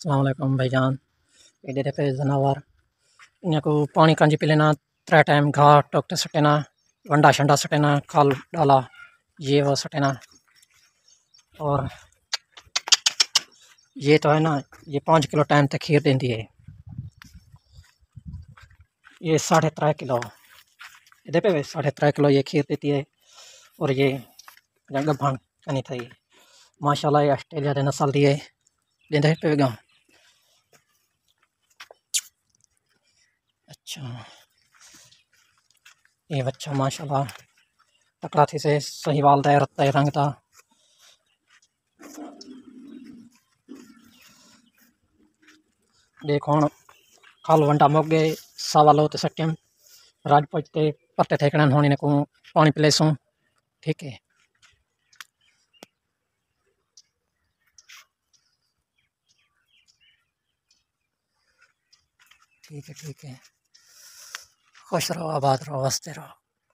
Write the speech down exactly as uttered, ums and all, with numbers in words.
अस्सलाम वालेकुम भाईजान। एडे पे जनावर इन्हें को पानी कांजी पिलेना, त्रै टाइम घास टोकते सटेना, वंडा शंडा सटेना, खाल डाला ये वो सटेना। और ये तो है ना, ये पाँच किलो टाइम तक खीर देती है। ये साढ़े त्रै किलो इधर पे साढ़े त्रै किलो ये खीर देती है। और ये गब्भान कनी थी माशाल्लाह, ये ऑस्ट्रेलिया के नस्ल दी है। देंदे पे गाँव अच्छा, ये बच्चा माशाल्लाह तकड़ा थी से सही वाल दे रत्ता रंग था। देखो खाल वंडा मुक गए सवा लो तो सट्यम राज पहुँचते पत्ते ठेकना होने ने को पानी पिले सो। ठीक है, ठीक है, ठीक है। खुश रहो, आबाद रहो, हंसते रहो।